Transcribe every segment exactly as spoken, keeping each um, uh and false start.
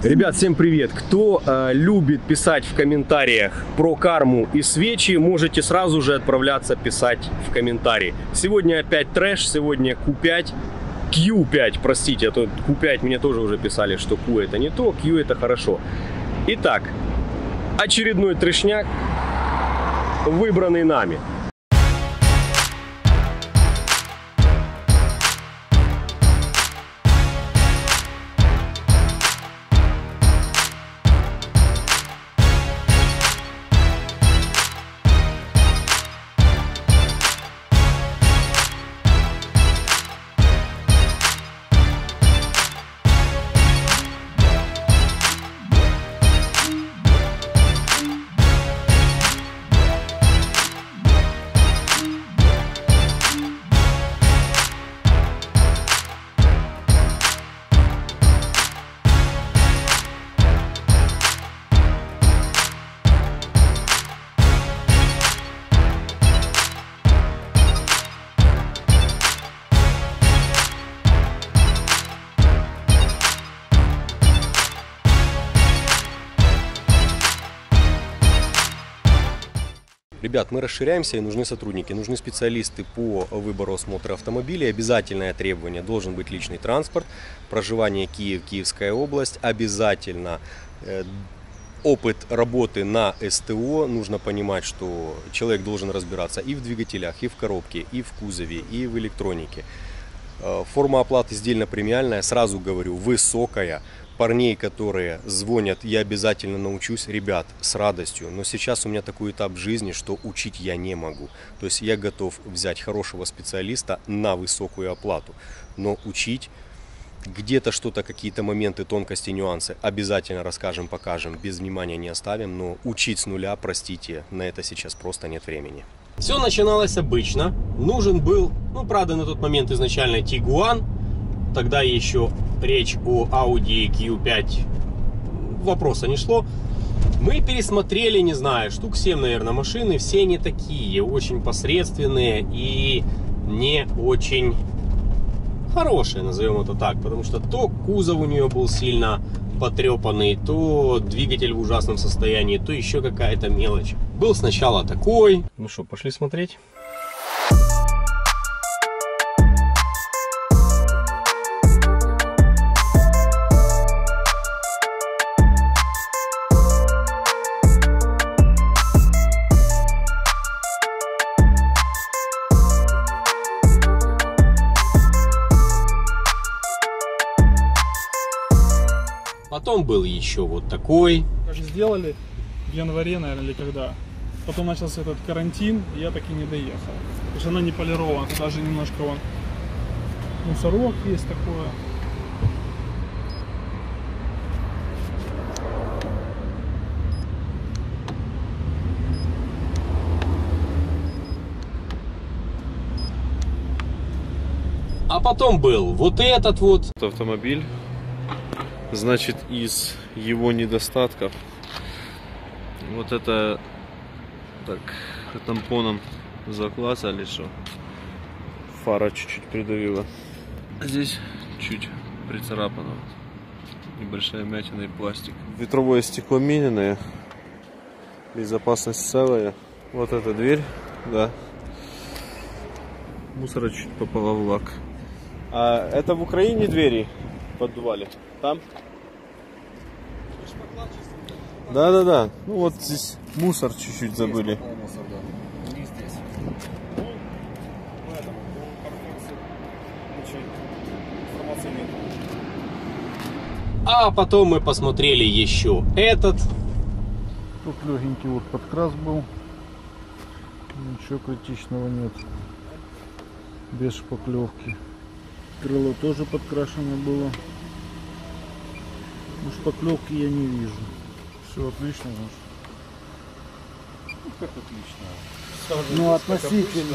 Ребят, всем привет! Кто э, любит писать в комментариях про карму и свечи, можете сразу же отправляться писать в комментарии. Сегодня опять трэш, сегодня Q пять. Q пять, простите, а то Q пять мне тоже уже писали, что Q это не то, Q это хорошо. Итак, очередной трешняк, выбранный нами. Ребят, мы расширяемся и нужны сотрудники, нужны специалисты по выбору осмотра автомобилей. Обязательное требование: должен быть личный транспорт, проживание Киев, Киевская область, обязательно э, опыт работы на СТО. Нужно понимать, что человек должен разбираться и в двигателях, и в коробке, и в кузове, и в электронике. Э, форма оплаты сдельно-премиальная, сразу говорю, высокая. Парней, которые звонят, я обязательно научусь, ребят, с радостью. Но сейчас у меня такой этап жизни, что учить я не могу. То есть я готов взять хорошего специалиста на высокую оплату. Но учить где-то что-то, какие-то моменты, тонкости, нюансы обязательно расскажем, покажем. Без внимания не оставим. Но учить с нуля, простите, на это сейчас просто нет времени. Все начиналось обычно. Нужен был, ну правда на тот момент изначально Tiguan. Тогда еще речь о Audi Q пять вопроса не шло. Мы пересмотрели, не знаю, штук семь, наверное, машины. Все не такие, очень посредственные и не очень хорошие, назовем это так. Потому что то кузов у нее был сильно потрепанный, то двигатель в ужасном состоянии, то еще какая-то мелочь. Был сначала такой. Ну что, пошли смотреть. Потом был еще вот такой. Сделали в январе, наверное, или когда. Потом начался этот карантин, и я так и не доехал. Потому что она не полирована, даже немножко вон мусорок есть такое. А потом был вот этот вот автомобиль. Значит, из его недостатков вот это так тампоном заклацали, что фара чуть-чуть придавила. Здесь чуть прицарапано, небольшая вмятина и пластик. Ветровое стекло миненное, безопасность целая. Вот эта дверь, да, мусора чуть попала в лак. А это в Украине двери поддували? Там? Да, да, да. Ну вот здесь мусор чуть-чуть забыли. А потом мы посмотрели еще этот. Тут легенький вот подкрас был. Ничего критичного нет. Без шпаклевки. Крыло тоже подкрашено было. Ну, шпаклевки я не вижу. Все отлично, значит. Ну, как отлично? Ну, относительно.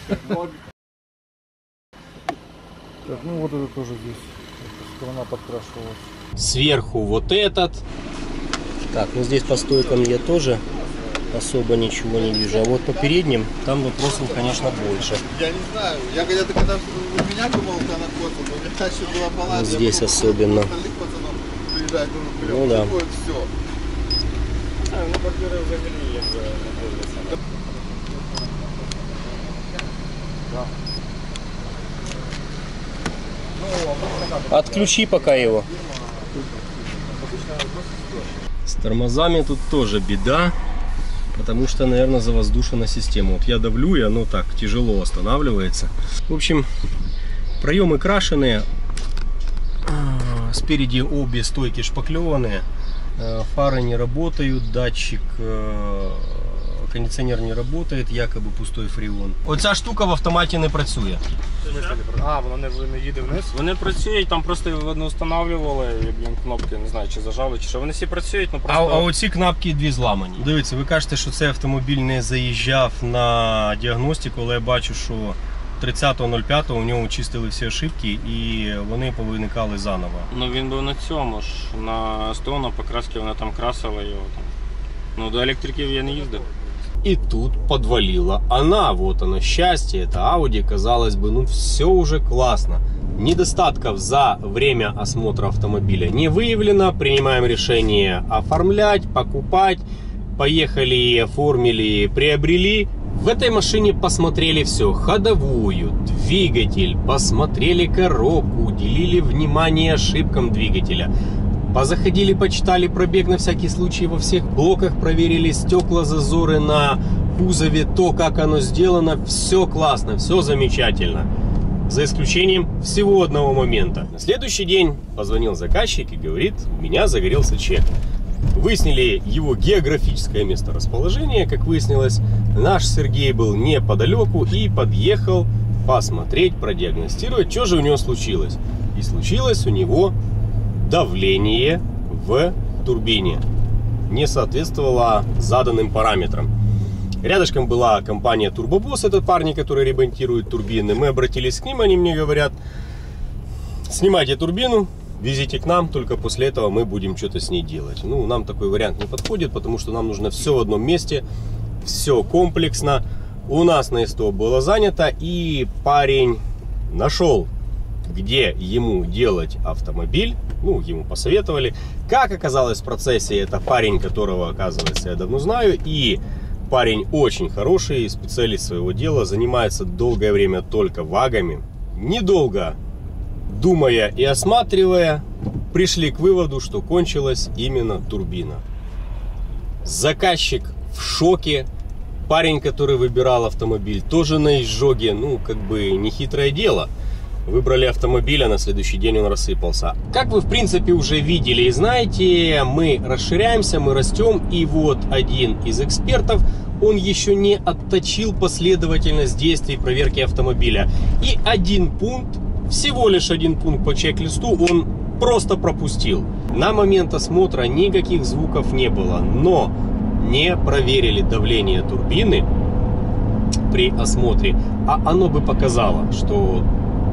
Так, ну вот это тоже здесь. Эта сторона подкрашивалась. Сверху вот этот. Так, ну здесь по стойкам я тоже особо ничего не вижу. А вот по передним там вопросов, конечно, больше. Я не знаю. Я когда-то, когда у меня думал, когда на косу, но у меня еще была баланс. Вот здесь особенно. блядь, ну, блядь, Ну да. такое все. Ну, бордюри взагалі як не дивляться. Отключи пока его. С тормозами тут тоже беда, потому что, наверное, завоздушена система. Вот я давлю, и оно так тяжело останавливается. В общем, проемы крашеные, спереди обе стойки шпаклеванные, фары не работают, датчик, кондиционер не работает, якобы пустой фреон. Оця штука в автоматі не працює. А, воно не, не їде вниз? Вони працюють, там просто не встановлювали, і, блін, кнопки, не знаю, чи зажали, чи що. Вони всі працюють, ну просто... А, а оці кнопки дві зламані. Дивіться, ви кажете, що цей автомобіль не заїжджав на діагностику, але я бачу, що тридцятого нуль п'ятого у нього чистили всі ошибки і вони повиникали заново. Ну він був на цьому ж, на СТО, на покрасці, вони там красили його там. Ну до електриків я не їздив. И тут подвалила она, вот оно счастье, это Audi, казалось бы, ну все уже классно. Недостатков за время осмотра автомобиля не выявлено, принимаем решение оформлять, покупать, поехали, оформили, приобрели. В этой машине посмотрели все, ходовую, двигатель, посмотрели коробку, уделили внимание ошибкам двигателя. Позаходили, почитали пробег на всякий случай во всех блоках, проверили стекла, зазоры на кузове, то, как оно сделано, все классно, все замечательно. За исключением всего одного момента. На следующий день позвонил заказчик и говорит, у меня загорелся чек. Выяснили его географическое месторасположение, как выяснилось, наш Сергей был неподалеку и подъехал посмотреть, продиагностировать, что же у него случилось. И случилось у него... давление в турбине не соответствовало заданным параметрам. Рядышком была компания Turboboss, это парни, которые ремонтируют турбины. Мы обратились к ним, они мне говорят, снимайте турбину, везите к нам, только после этого мы будем что-то с ней делать. Ну, нам такой вариант не подходит, потому что нам нужно все в одном месте, все комплексно. У нас на СТО было занято, и парень нашел, где ему делать автомобиль. Ну, ему посоветовали. Как оказалось в процессе, это парень, которого, оказывается, я давно знаю. И парень очень хороший, специалист своего дела, занимается долгое время только вагами. Недолго думая и осматривая, пришли к выводу, что кончилась именно турбина. Заказчик в шоке. Парень, который выбирал автомобиль, тоже на изжоге. Ну, как бы нехитрое дело. Выбрали автомобиль, а на следующий день он рассыпался. Как вы, в принципе, уже видели и знаете, мы расширяемся, мы растем. И вот один из экспертов, он еще не отточил последовательность действий проверки автомобиля. И один пункт, всего лишь один пункт по чек-листу он просто пропустил. На момент осмотра никаких звуков не было, но не проверили давление турбины при осмотре. А оно бы показало, что...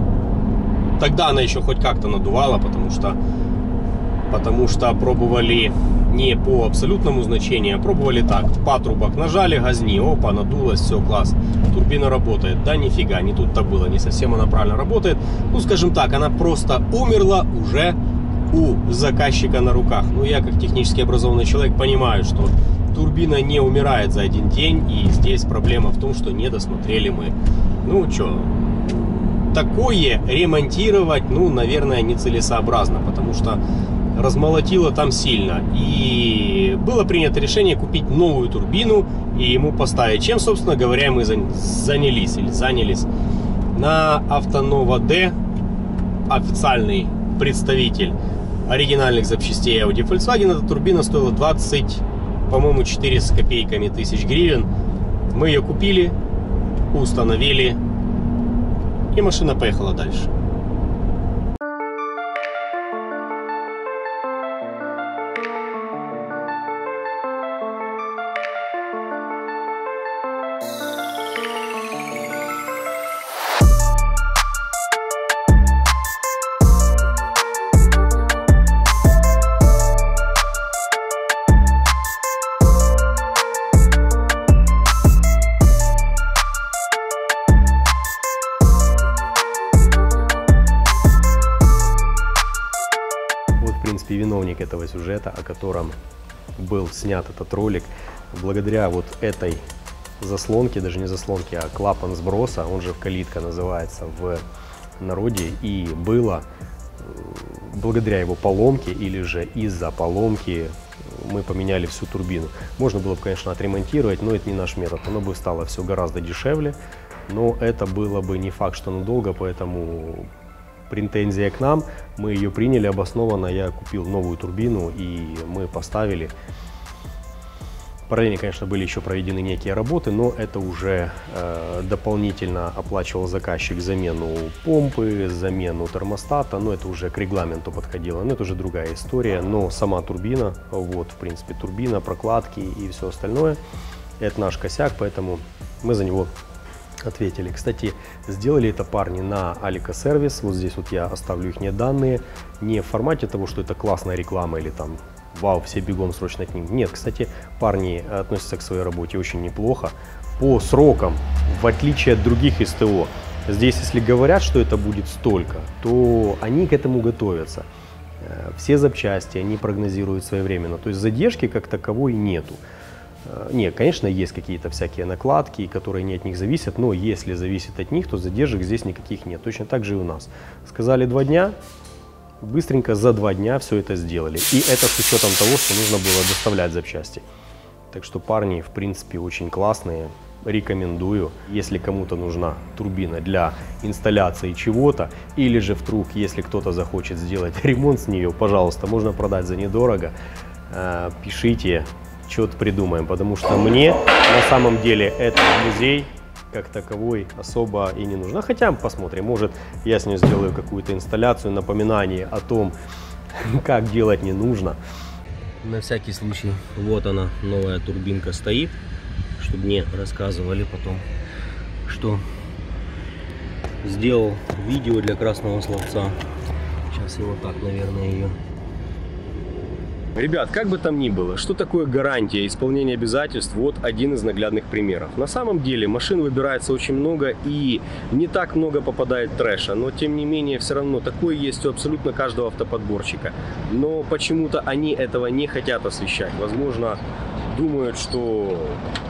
Тогда она еще хоть как-то надувала, потому что, потому что пробовали не по абсолютному значению, а пробовали так. Патрубок нажали, газни, опа, надулось, все, класс. Турбина работает. Да нифига, не тут-то было, не совсем она правильно работает. Ну, скажем так, она просто умерла уже у заказчика на руках. Ну, я как технически образованный человек понимаю, что турбина не умирает за один день. И здесь проблема в том, что не досмотрели мы. Ну, что... Такое ремонтировать, ну, наверное, нецелесообразно, потому что размолотило там сильно. И было принято решение купить новую турбину и ему поставить. Чем, собственно говоря, мы занялись или занялись. На Автонова Д, официальный представитель оригинальных запчастей Audi Volkswagen, эта турбина стоила двадцать, по-моему, четыре с копейками тысяч гривен. Мы ее купили, установили. И машина поехала дальше. этого сюжета, о котором был снят этот ролик. Благодаря вот этой заслонке, даже не заслонке, а клапан сброса, он же калитка называется в народе, и было благодаря его поломке или же из-за поломки мы поменяли всю турбину. Можно было бы, конечно, отремонтировать, но это не наш метод. Оно бы стало все гораздо дешевле, но это было бы не факт, что надолго, поэтому претензия к нам, мы ее приняли обоснованно. Я купил новую турбину и мы поставили. Параллельно, конечно, были еще проведены некие работы, но это уже э, дополнительно оплачивал заказчик замену помпы, замену термостата, но это уже к регламенту подходило, но это уже другая история. Но сама турбина, вот, в принципе, турбина, прокладки и все остальное, это наш косяк, поэтому мы за него ответили. Кстати, сделали это парни на Алика Сервис, вот здесь вот я оставлю их данные, не в формате того, что это классная реклама или там вау, все бегом срочно к ним. Нет, кстати, парни относятся к своей работе очень неплохо. По срокам, в отличие от других СТО, здесь, если говорят, что это будет столько, то они к этому готовятся. Все запчасти они прогнозируют своевременно, то есть задержки как таковой нету. Нет, конечно, есть какие-то всякие накладки, которые не от них зависят, но если зависит от них, то задержек здесь никаких нет. Точно так же и у нас. Сказали два дня. Быстренько за два дня все это сделали. И это с учетом того, что нужно было доставлять запчасти. Так что парни, в принципе, очень классные. Рекомендую. Если кому-то нужна турбина для инсталляции чего-то, или же вдруг, если кто-то захочет сделать ремонт с нее, пожалуйста, можно продать за недорого. Пишите, что-то придумаем. Потому что мне на самом деле этот музей как таковой особо и не нужна. Хотя посмотрим, может я с ней сделаю какую-то инсталляцию, напоминание о том, как делать не нужно. На всякий случай, вот она, новая турбинка стоит, чтобы не рассказывали потом, что сделал видео для красного словца. Сейчас я вот так, наверное, ее. Ребят, как бы там ни было, что такое гарантия исполнения обязательств, вот один из наглядных примеров. На самом деле машин выбирается очень много и не так много попадает трэша, но тем не менее все равно такое есть у абсолютно каждого автоподборщика. Но почему-то они этого не хотят освещать. Возможно, думают, что...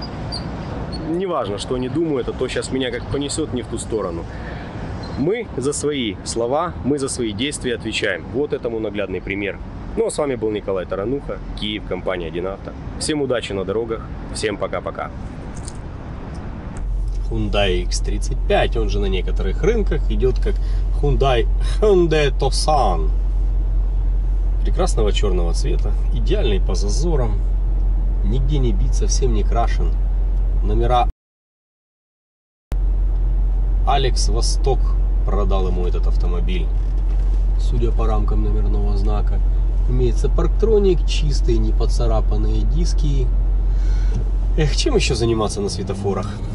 Неважно, что они думают, а то сейчас меня как понесет не в ту сторону. Мы за свои слова, мы за свои действия отвечаем. Вот этому наглядный пример. Ну а с вами был Николай Тарануха, Киев, компания один авто. Всем удачи на дорогах, всем пока-пока. Hyundai икс тридцать пять, он же на некоторых рынках идет как Hyundai Hyundai Tucson. Прекрасного черного цвета, идеальный по зазорам, нигде не бит, совсем не крашен. Номера Алекс Восток продал ему этот автомобиль, судя по рамкам номерного знака. Имеется парктроник, чистые, не поцарапанные диски. Эх, чем еще заниматься на светофорах?